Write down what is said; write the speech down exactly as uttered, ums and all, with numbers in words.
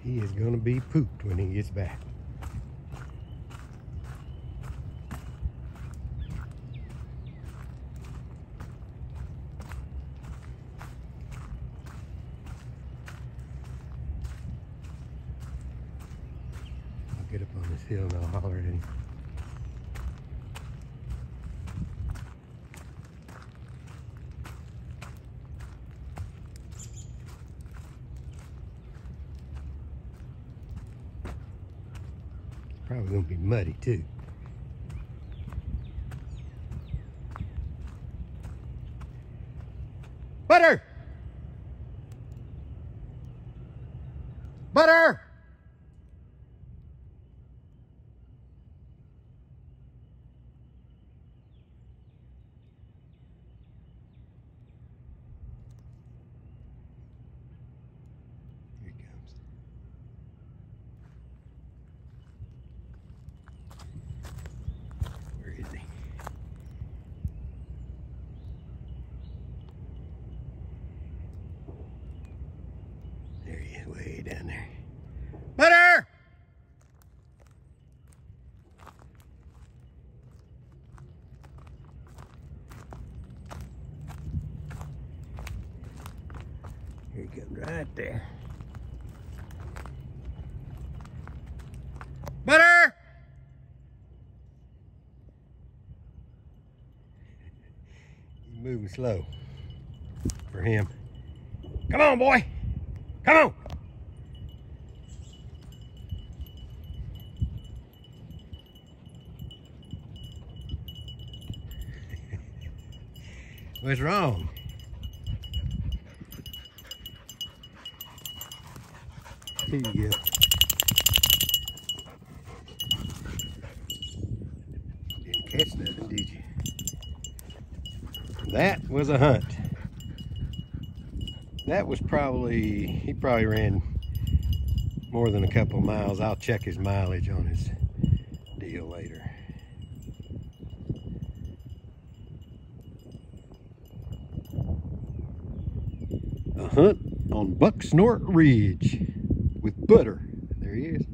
he is going to be pooped when he gets back. I'll get up on this hill and I'll holler at him. Probably gonna be muddy too. Butter! Butter! Here he comes. Where is he? There he is, way down there. Butter! Here he comes right there. Butter! He's moving slow for him. Come on, boy. Come on. What's wrong? Here you go. Didn't catch nothing, did you? That was a hunt. That was probably, he probably ran more than a couple of miles. I'll check his mileage on his deal later. A hunt on Buck Snort Ridge with Butter. There he is.